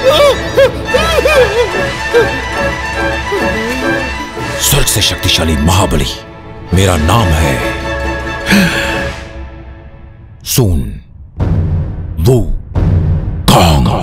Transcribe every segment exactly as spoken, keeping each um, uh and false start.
स्वर्ग से शक्तिशाली महाबली, मेरा नाम है Sun Wukong.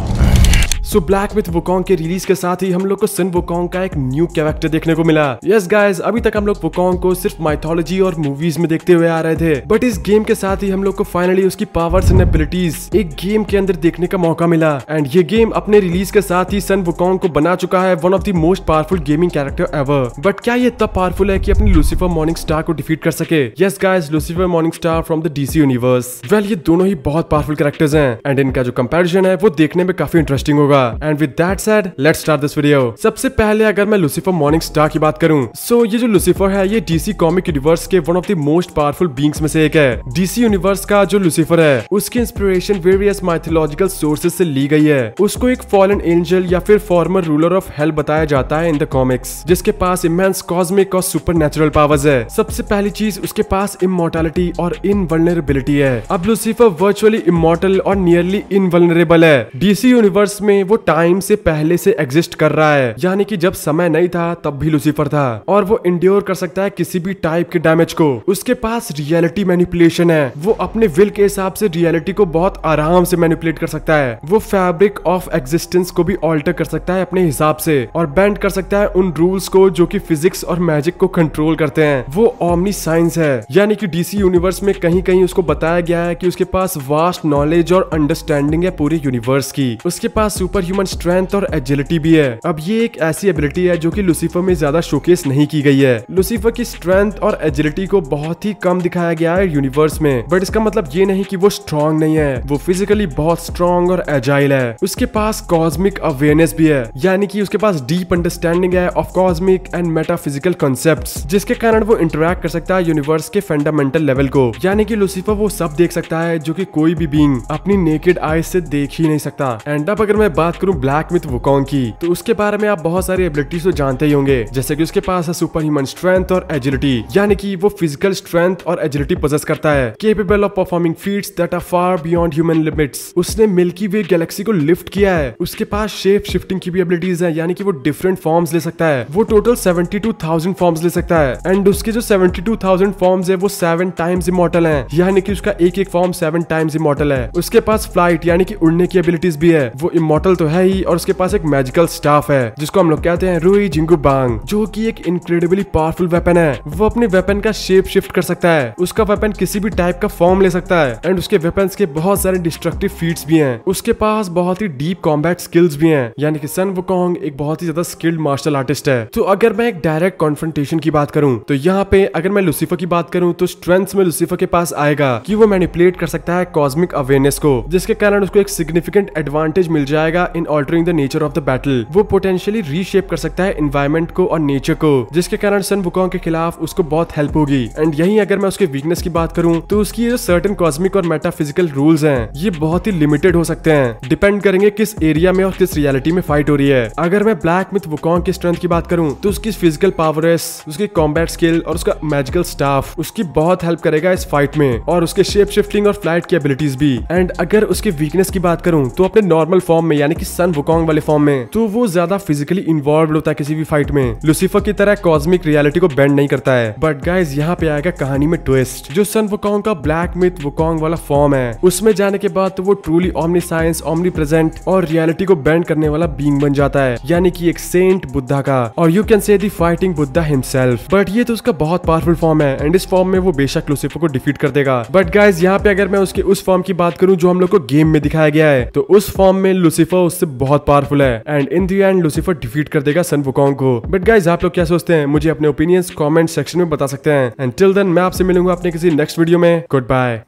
So Black Myth Wukong के रिलीज के साथ ही हम लोग को सन वुकोंग का एक न्यू कैरेक्टर देखने को मिला। यस गाइस, अभी तक हम लोग वुकोंग को सिर्फ माइथोलॉजी और मूवीज में देखते हुए आ रहे थे, बट इस गेम के साथ ही हम लोग को फाइनली उसकी पावर्स एंड एबिलिटीज एक गेम के अंदर देखने का मौका मिला। एंड ये गेम अपने रिलीज के साथ ही सन वुकोंग को बना चुका है one of the most powerful gaming character ever. But क्या ये तब पावरफुल है कि अपनी लूसीफर मॉर्निंग स्टार को डिफीट कर सके? Yes guys, Lucifer Morningstar from the DC universe. Well, ये दोनों ही बहुत पावरफुल कैरेक्टर्स हैं एंड इनका जो कंपैरिजन है वो देखने में काफी इंटरेस्टिंग होगा। And with that said, let's start this video। सबसे पहले अगर मैं लूसीफर मॉर्निंग स्टार की बात करूं, सो so ये जो लूसीफर है ये डीसी कॉमिक यूनिवर्स के one of the most powerful beings में से एक है। डीसी यूनिवर्स का जो लूसीफर है उसकी इंस्पिरेशन वेरियस माइथोलॉजिकल सोर्सेज से ली गई है। उसको एक फॉलन एंजल या फिर फॉर्मर रूलर ऑफ हेल बताया जाता है इन द कॉमिक्स, जिसके पास इमेंस कॉस्मिक और सुपरनैचुरल पावर्स है। सबसे पहली चीज, उसके पास इमॉर्टैलिटी और इनवल्नरेबिलिटी है। अब लूसीफर वर्चुअली इमॉर्टल और नियरली इनवल्नरेबल है। डीसी यूनिवर्स में वो टाइम से पहले से एग्जिस्ट कर रहा है, यानी कि जब समय नहीं था तब भी लूसीफर था, और वो इंड्योर कर सकता है किसी भी टाइप के डैमेज को। उसके पास रियलिटी मैनिपुलेशन है, वो अपने विल के हिसाब से रियलिटी को बहुत आराम से मैनिपुलेट कर सकता है। वो फैब्रिक ऑफ एग्जिस्टेंस को भी ऑल्टर कर सकता है अपने हिसाब से और बेंड कर सकता है उन रूल्स को जो कि फिजिक्स और मैजिक को कंट्रोल करते हैं। वो ओमनी साइंस है, यानी कि डीसी यूनिवर्स में कहीं कहीं उसको बताया गया है कि उसके पास वास्ट नॉलेज और अंडरस्टैंडिंग है पूरे यूनिवर्स की। उसके पास सुपर ह्यूमन स्ट्रेंथ और एजिलिटी भी है। अब ये एक ऐसी एबिलिटी है जो कि लूसीफर में ज्यादा शोकेस नहीं की गई है। लूसीफर की स्ट्रेंथ और एजिलिटी को बहुत ही कम दिखाया गया है यूनिवर्स में, बट इसका मतलब ये नहीं कि वो स्ट्रॉन्ग नहीं है। वो फिजिकली बहुत स्ट्रॉन्ग और एजाइल है। उसके पास कॉस्मिक अवेयरनेस भी है, यानी कि उसके पास डीप अंडरस्टैंडिंग है of cosmic and metaphysical concepts, जिसके कारण वो इंटरेक्ट कर सकता है यूनिवर्स के फंडामेंटल लेवल को। यानी कि लूसीफर वो सब देख सकता है जो कि कोई भी बीइंग अपनी नेकेड आईज से देख ही नहीं सकता। एंड अब अगर मैं बात करूं ब्लैक विथ वुकोंग की, तो उसके बारे में आप बहुत सारी एबिलिटीज तो जानते ही होंगे, जैसे कि उसके पास है सुपर ह्यूमन स्ट्रेंथ और एजिलिटी, यानी कि वो फिजिकल स्ट्रेंथ और एजिलिटी पोजेस करता है, capable of performing feats that are far beyond human limits. उसने मिल्की वे गैलेक्सी को लिफ्ट किया है। उसके पास शेप शिफ्टिंग की भी एबिलिटीज है, यानी कि वो डिफरेंट फॉर्म्स ले सकता है। वो total seventy two thousand forms ले सकता है एंड उसके जो सेवेंटी टू थाउजेंड फॉर्म्स है वो सेवन टाइम्स इमॉर्टल है, यानी कि उसका एक एक फॉर्म सेवन टाइम्स इमॉर्टल है। उसके पास फ्लाइट यानी कि उड़ने की एबिलिटीज भी है। वो इमॉर्टल तो है ही, और उसके पास एक मैजिकल स्टाफ है जिसको हम लोग कहते हैं रुई जिंगू बांग, जो कि एक इनक्रेडिबली पावरफुल वेपन है। वो अपने वेपन का शेप शिफ्ट कर सकता है। उसका वेपन किसी भी टाइप का फॉर्म ले सकता है एंड उसके वेपन्स के बहुत सारे डिस्ट्रक्टिव फीट्स भी हैं। उसके पास बहुत ही डीप कॉम्बैट स्किल्स भी हैं, यानी कि सन वुकोंग एक बहुत ही ज्यादा स्किल्ड मार्शल आर्टिस्ट है। तो अगर मैं एक डायरेक्ट कॉन्फ्रंटेशन की बात करूं, तो यहाँ पे अगर मैं लूसीफर की बात करूं तो स्ट्रेंथ में लूसीफर के पास आएगा कि वो मैनिपुलेट कर सकता है कॉस्मिक अवेयरनेस को, जिसके कारण उसको एक सिग्निफिकेंट एडवांटेज मिल जाएगा in altering the nature of the battle. वो पोटेंशियली रीशेप कर सकता है एनवायरनमेंट को और नेचर को, जिसके कारण सन वुकोंग के खिलाफ उसको बहुत हेल्प होगी। एंड यही अगर मैं उसके वीकनेस की बात करूं, तो उसकी जो सर्टेन कॉस्मिक और मेटाफिजिकल रूल्स हैं ये बहुत ही लिमिटेड हो सकते हैं, डिपेंड करेंगे किस एरिया में और किस रियलिटी में फाइट हो रही है। अगर मैं ब्लैक विथ वुकोंग की स्ट्रेंथ की बात करूं, तो उसकी फिजिकल पावरस, उसकी कॉम्बैट स्किल और उसका मैजिकल स्टाफ उसकी बहुत हेल्प करेगा इस फाइट में, और उसके शेप शिफ्टिंग और फ्लाइट की एबिलिटीज भी। एंड अगर उसके वीकनेस की बात करूं, तो अपने नॉर्मल फॉर्म में यानी कि सन वुकोंग वाले फॉर्म में, तो वो ज्यादा फिजिकली इन्वॉल्व होता है किसी भी फाइट में। लूसीफर की तरह कॉस्मिक रियलिटी को बेंड नहीं करता है। बट गाइस, यहाँ पे आएगा कहानी में ट्विस्ट। जो सन वुकोंग का ब्लैक विथ वुकोंग वाला फॉर्म है, उसमें जाने के बाद तो वो ट्रूली ओमनीसाइंस, ओमनीप्रेजेंट और रियलिटी को बेंड करने वाला बीइंग बन जाता है, यानी कि एक सेंट बुद्धा का, और you can say the fighting Buddha himself. But ये तो उसका बहुत पावरफुल फॉर्म है एंड इस फॉर्म में वो बेशक लूसीफर को डिफीट कर देगा। बट गाइस, यहाँ पे अगर मैं उसके उस फॉर्म की बात करूं जो हम लोग को गेम में दिखाया गया है, तो उस फॉर्म में लूसीफर उससे बहुत पावरफुल है and in the end Lucifer defeat कर देगा सन वुकोंग को। बट गाइस, आप लोग क्या सोचते हैं? मुझे अपने ओपिनियंस कमेंट सेक्शन में बता सकते हैं। एंड टिल देन मैं आपसे मिलूंगा अपने किसी नेक्स्ट वीडियो में। Good bye.